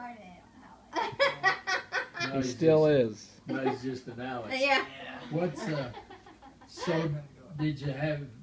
He still is. No, he's just an Alex. Yeah. What's so? Did you have